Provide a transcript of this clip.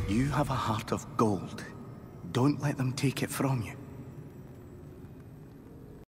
You have a heart of gold. Don't let them take it from you.